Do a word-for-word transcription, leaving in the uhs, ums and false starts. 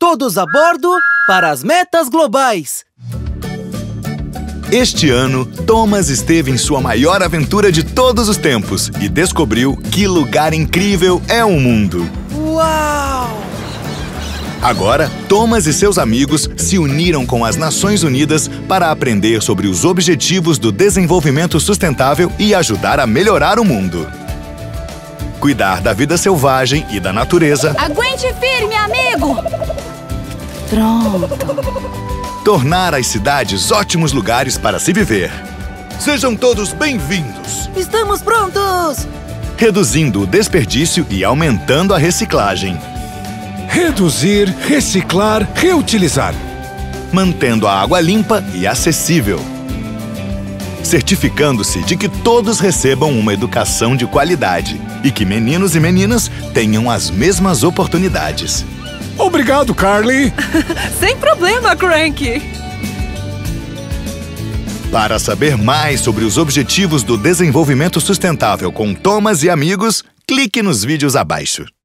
Todos a bordo para as metas globais! Este ano, Thomas esteve em sua maior aventura de todos os tempos e descobriu que lugar incrível é o mundo. Uau! Agora, Thomas e seus amigos se uniram com as Nações Unidas para aprender sobre os Objetivos do Desenvolvimento Sustentável e ajudar a melhorar o mundo. Cuidar da vida selvagem e da natureza. Aguente firme, amigo! Pronto. Tornar as cidades ótimos lugares para se viver. Sejam todos bem-vindos! Estamos prontos! Reduzindo o desperdício e aumentando a reciclagem. Reduzir, reciclar, reutilizar. Mantendo a água limpa e acessível. Certificando-se de que todos recebam uma educação de qualidade e que meninos e meninas tenham as mesmas oportunidades. Obrigado, Carly! Sem problema, Cranky! Para saber mais sobre os Objetivos do Desenvolvimento Sustentável com Thomas e amigos, clique nos vídeos abaixo.